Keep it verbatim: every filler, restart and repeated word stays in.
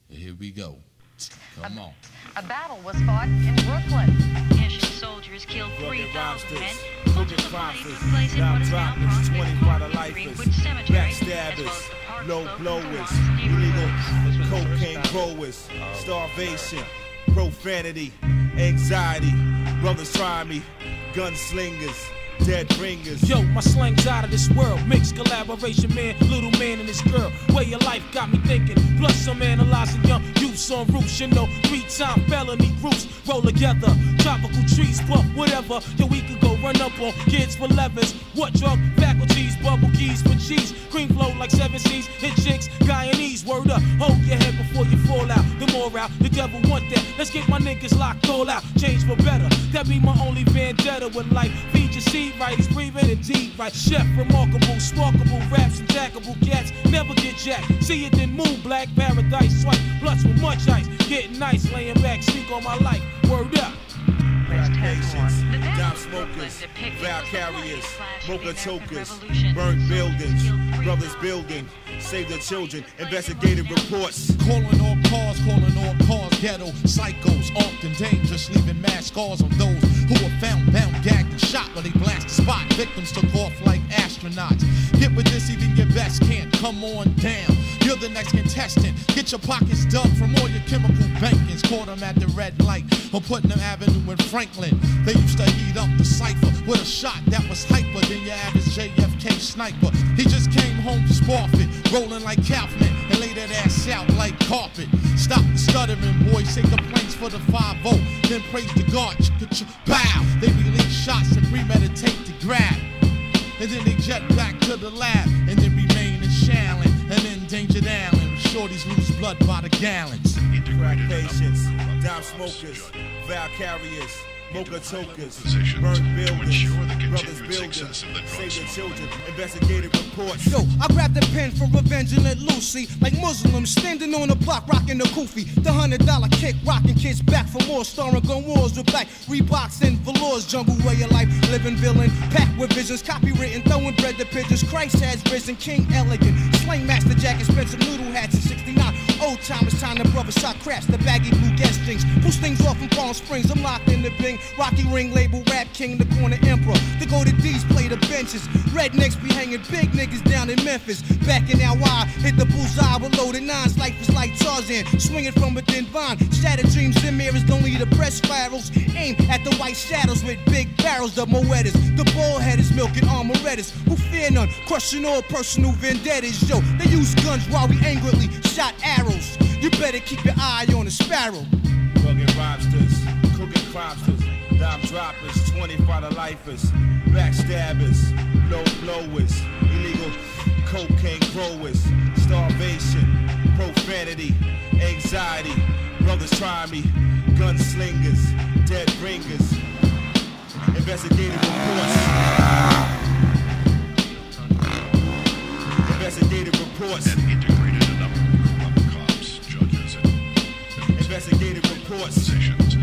Here we go. Come a, on. A battle was fought in Brooklyn. Haitian soldiers killed three thousand men. Culture supplies replacing what is now Prospect Greenwood Cemetery, backstabbers, low blowers, illegal cocaine growers, starvation, profanity, anxiety, brothers try me, gunslingers, dead ringers. Yo, my slang's out of this world. Mixed collaboration, man, little man and this girl. Way of life got me thinking. Plus I'm analyzing young youths on roofs. You know, three-time felony groups roll together. Tropical trees, puff, whatever. Yo, we could go run up on kids for levers. What drug faculties, bubble keys for cheese. Cream flow like seven C's. Hit chicks, Guyanese, word up. Hold your head before you fall out. The morale, the devil want that. Let's get my niggas locked all out. Change for better. That be my only vendetta with life. Feed your seed right, he's breathing indeed right. Chef, remarkable, sparkable, raps, and jackable cats. Never get jacked. See it then move, black paradise. Swipe blunts with much ice. Getting nice, laying back, speak on my life. Word up. Patients, dime smokers, vow carriers, mocha chokers, burnt buildings, brothers building, save the children, investigative reports. Calling all cars, calling all cars, ghetto psychos, often dangerous, leaving mass scars on those who were found, bound, gagged, and shot when they blast the spot. Victims took off like astronauts. Get with this, even your best can't. Come on down. You're the next contestant. Get your pockets dug from all your chemical bankings. Caught them at the red light on Putnam Avenue in Franklin. They used to heat up the cipher with a shot that was hyper than your average J F K sniper. He just came home to Sparfit, rolling like Kaufman, and laid that ass out like carpet. Stop the stuttering, boys. Take the planks for the five oh. Then praise the God. Bow. They release shots and premeditate to grab. And then they jet back to the lab, and then remain in Shallon, and endangered Allen. Shorties lose blood by the gallons. Crack patients, dime smokers, vow carriers, mocha chokers, burnt buildings, brothers building, save the children, investigative reports. Yo, I grabbed a pen for revenge and let Lucy, like Muslims standing on the block rocking the kufi. The hundred dollar kick, rocking kids back for more, starring gun wars with black Reeboks and velours. Jungle way of life, living villain, packed with visions, copywritten, throwing bread to pigeons. Christ has risen, King elegant, slang master jacket, Spencer noodle hats in sixty-nine. Old time, it's time to brother shot craps, the baggy blue gas jeans. Push things off in Palm Springs, I'm locked in the Bing. Rocky ring label, rap king, the corner emperor. The go to D's play the benches. Rednecks be hanging big niggas down in Memphis. Back in L Y, hit the bullseye with loaded nines. Life is like Tarzan, swinging from a thin vine. Shattered dreams and mirrors, don't need the press spirals. Aim at the white shadows with big barrels of Moedas. The bald headers milking armorettas, who fear none, crushing all personal vendettas. Yo, they use guns while we angrily shot arrows. You better keep your eye on the sparrow. Rugged robsters, cooking cropsters, dime droppers, twenty-five to lifers, backstabbers, low blowers, illegal cocaine growers, starvation, profanity, anxiety, brothers try me, gunslingers, dead ringers, investigative reports. Investigative reports. And integrated a number of cops, judges, and investigative reports. positions.